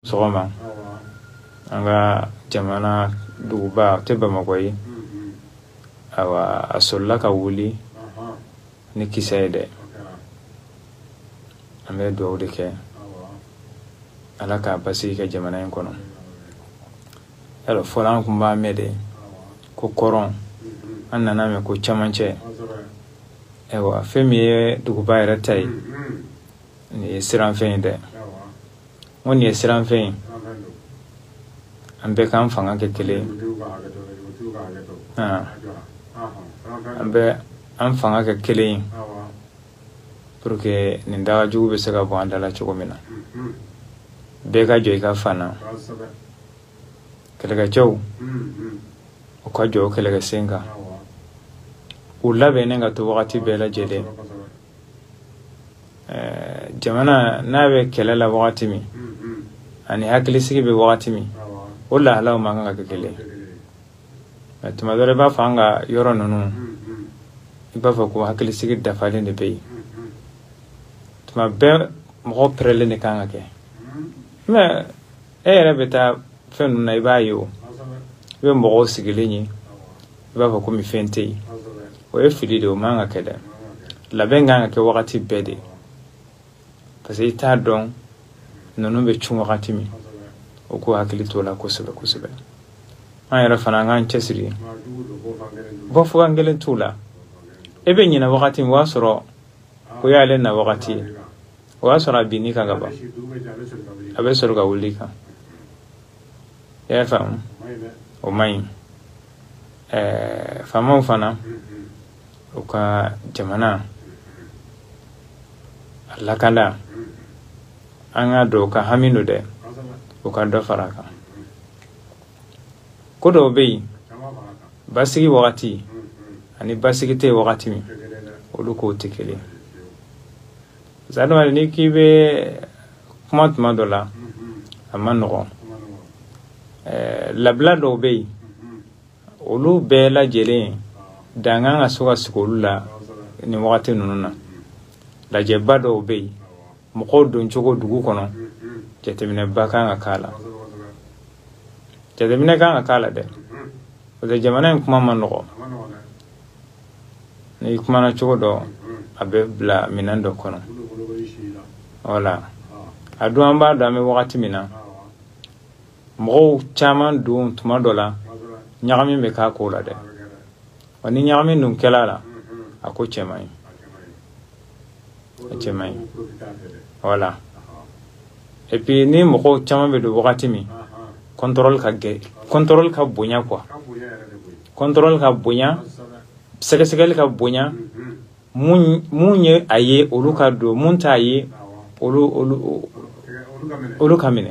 sogoma anga jamana duba te Bamako yi awa asolla ka wuli ni kisede ambe do de ke alaka basi ke jamana en kono elo folan kumba mede ko koron annana me ko chamanche ewa femi duba era tai ni siran fende woni siran fen ambe kan fanga ke kele ambe an fanga ke kele porque ninda jugu be sega bo andala chogomina be ga joy ka fana kele ga jow o ka jow kele ga senga ulla be nenga to wakati be la jede jamana nabe kele la wakati mi ani hakili sigi be wakati mi wala hala manga ka kele tuma dole ba fanga yoro nunu iba fa ko hakili sigi dafale ne be tuma be mo prele ne kanga ke me era beta fenu na iba yo be mo sigi lenyi iba fa ko mi fente o e fili de o manga kede la benga ke wakati bede parce que ta don nunu be chunga wakati mi o ko hakili to la ko sebe an yara fana ngan chesiri bo fu angelen tula ebe nyina wakati wa soro ko yale na wakati wa soro bini ka gaba abe soro ga wulika ya fam o mai fama fana o ka jamana Allah kala anga do ka haminu de o ka do faraka kodo be basigi wakati ani basigi te wakati mi olu ko tikele zano ni kibe kuma dola amano labla do be olu be la jele danga nga soga skolula ni wakati nununa la jeba do be mo don chogo dugu kono jetemine baka nga kala jetemine ka nga kala de o de jamana kuma manoko ni kuma na chogo do abe bla minando kono wala adu amba do ame wakati mina mo chaman do tuma dola nyagami me ka kola de wani nyagami nun kelala ako chemai voilà et puis ni moko chama be do wakati mi contrôle ka bonya quoi contrôle ka bonya segal ka bonya munye aye oluka do munta aye olu kamine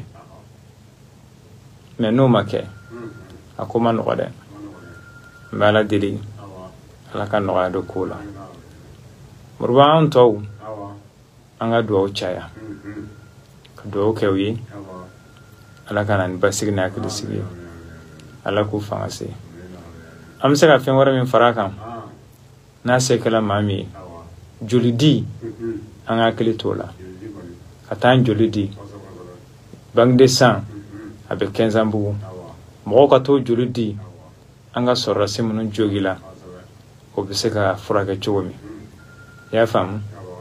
mais no make akoma no de bala dili ala kan no do kula murba on taw anga do chaya do kewi ala kanan basigna ka disigi ala ku fangase am se ka fen wara min faraka na se kala mami julidi anga klitola katan julidi bang de san abe 15 ambu mo ka to julidi anga sorra simunun jogila ko be se ka furaka chomi ya fam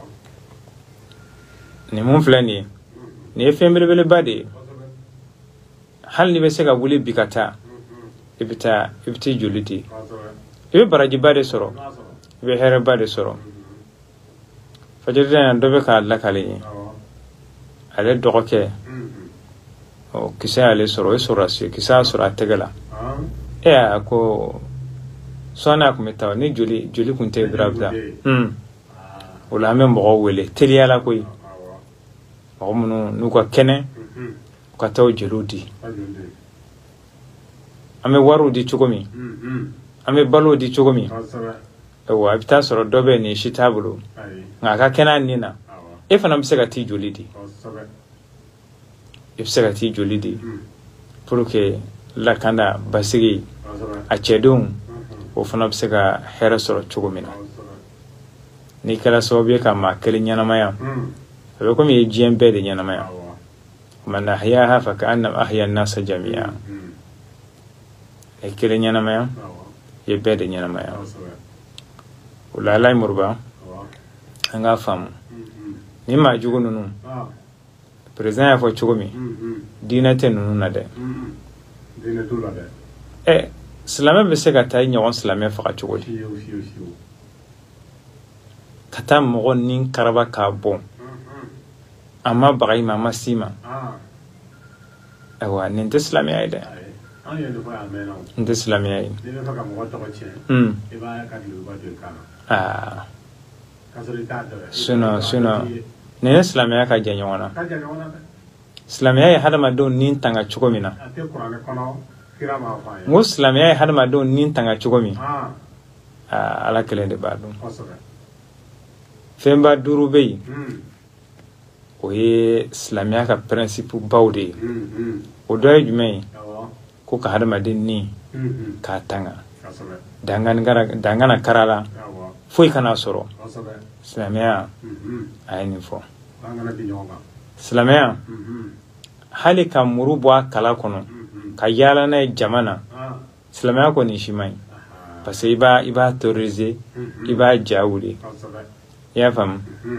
ni mun flani ni fembe bade hal ni be se ka wuli bikata ibiti juliti ibe baraji bade soro ibe here bade soro fajirna dobe ka Allah kale ale dogoke o kisa ale soro e soro asi kisa soro ategala ko sona ko metaw ni juli kunte drabda wala men mo wele teliyala koy mono nuko kene ko taw jeludi ame waru di chugomi ame balo di chugomi ewa abita soro dobe ni shitabulu ngaka kena nina efana msega ti julidi ifsega ti julidi pour que la kanda basigi a chedum o fana msega hera soro chugomina ni kala sobe kama kele nyana maya abe ko mi jembe de nyana maya man ahyaha fa ka'annama ahya an-nasa jami'a e kele nyana maya ye bede nyana maya wala lay murba anga fam ni ma jugo nunu president ya fo chugomi dina te nunu na de dina dula de silame be se ka tay nyagon silame fa chugo di kata mo nin karaba ka bon amma bagay mama sima awa nin te silame ay de nin te silame ay suno ne silame ka je nyona silame ay hadama do nin tanga chugo mina mo silame ay hadama do nin tanga chugo mi ala kele de badum femba duru bey o ye silamiya ka principe bawde o doy jumay ko ka hadama den ni ka tanga dangana karala foy kana soro silamiya ayni fo silamiya hali ka murubo kala kono ka yala na jamana silamiya ko ni shimay parce que iba terroriser iba jawuli ya fam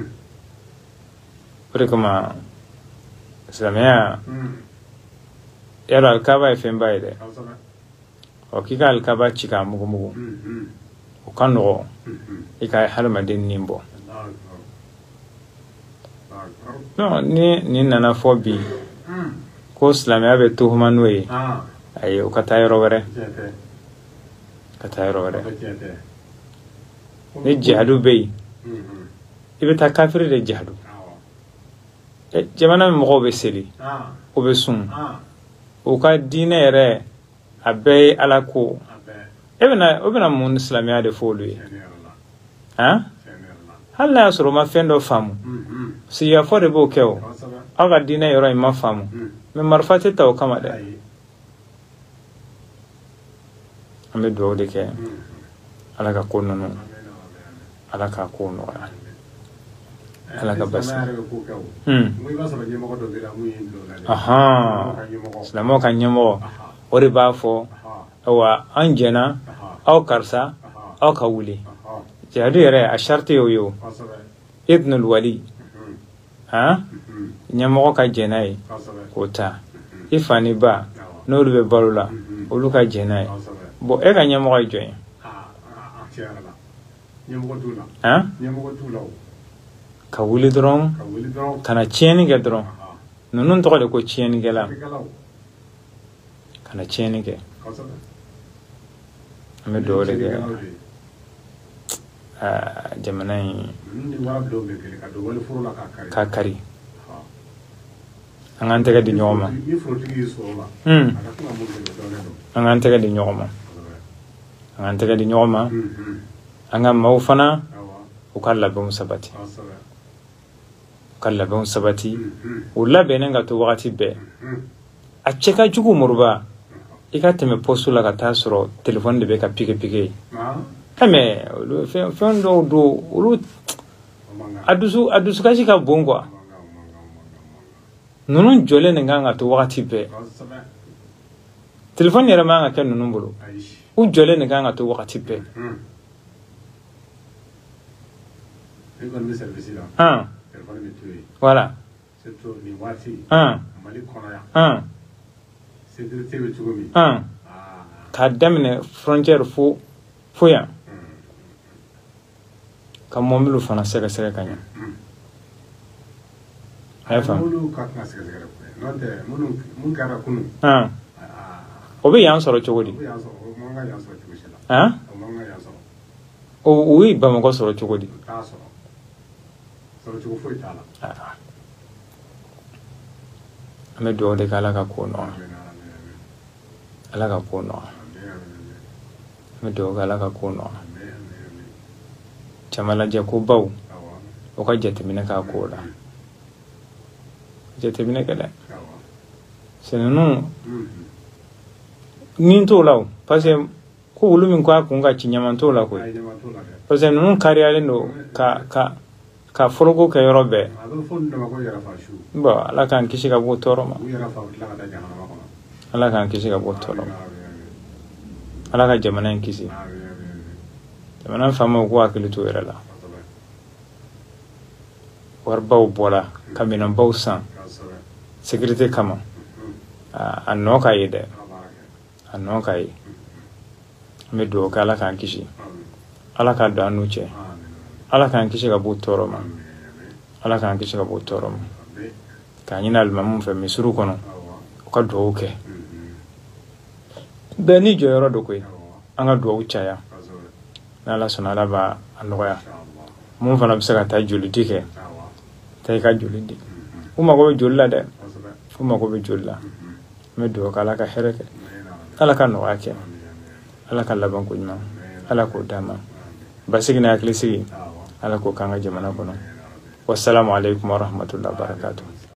pare kuma silamiya yaro alkaba ifemba ide o kika alkaba chika mugu o kanogo ika halma den nimbo no ni nana fobi ko silamiya be tuhumanwe ay o katayro were ni jihadu bey ibeta kafiri de jihadu jamana mo be seli o be sun o ka dine yere abe alako obena mun islamia de folu halla yasro ma fendo famu si ya fode bo kew aga dine yoro ma famu me marfate taw kama de ame do de ke alaka konono alaka kono alaka bas silamo ka nyemo ori ba fo awa anjena aw karsa aw ka wuli jihadu yere a sharti yo ibnul wali nyemo ka jenai kota ifani ba no be balula olu ka jenai bo e ka nyemo ka join ka wuli dron kana cheni ge dron nunun to ko cheni ge la kana cheni ge ame do le ge jamanai ka kari angante ga di nyoma angante ga di nyoma anga maufana ukalla be musabati ulla benenga to wakati be a cheka jugu murba ikateme postula ka tasoro telephone de be ka pike ame fondo do ulu adusu kashi ka bongo nunun jole nga to wakati be telephone yera manga ken nunun bulu u jole nga to wakati be voilà ka damine frontière fo ya ka momilu fana sega kanya haifa obi yan soro chogodi o wi ba mo ko soro chogodi ame do de kala ka kono ala ka kono ame do kala ka kono chamala je ko baw o ka jete mina ka kola jete mina kala senenu nin to law parce que ko wulu min ko akunga chinyama to la ko parce que nun kariale no ka ka foroko ke yoro be bo ala kan kisi ka bo toro ma ala kan kisi ka bo toro ala ka jamana en kisi jamana fama ko akili to yera la warbaw bola kaminan baw san sécurité kama anno ka yede anno ka yi me do ka ala kan kisi ala ka do anu che ala kan kisi ka bo toro ma ala kan kisi ka bo toro ma ka nyina almamu fe misuru kono ka do ke beni joyoro do koy anga do uchaya ala sonala ba anoya mun fana bisa ka ta julidi ke tay ka julidi uma ko julla de uma ko be julla me do kala ka hereke ala ka no ake ala ka laban ko nyama ala ko dama basigina aklisi ala ko kanga jamana kono wassalamu alaikum warahmatullahi wabarakatuh